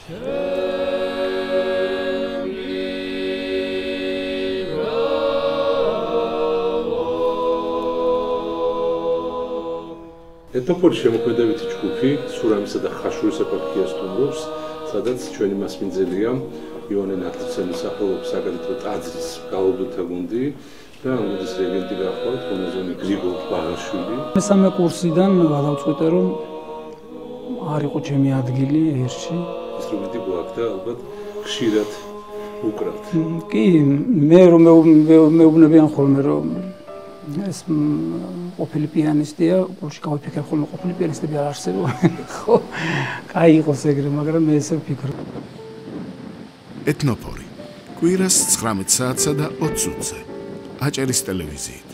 ეთნოფონის შემოქმედებითი ჯგუფი სურამისა და ხაშურის ეპარქიას სტუმრობს, სადაც ჩვენი მასპინძელია ივანე ნათლისმცემლის სახელობის საგადიდო ტაძრის გალობილთა გუნდი და ამ გუნდის რეგენტი გახლავთ გონაზონი გრიგოლ ბაღაშვილი. მესამე კურსიდან გადავწყვიტე, რომ არ იყო ჩემი ადგილი ერში. ინსტრუმენტი გვაქვს და ალბათ ხშირად უკრავთ. კი, მე რომ მეუბნებიან ხოლმე, რომ ეს ყოფილი პიანისტია, გულში გავიფიქრე ხოლმე ყოფილი პიანისტები არ არსებობენ. ხო, კაი იყოს ეგრე, მაგრამ მე ესე ვფიქრობ. ეთნოფორი კვირას 19 საათსა და 20 წუთზე აჭარის ტელევიზიით.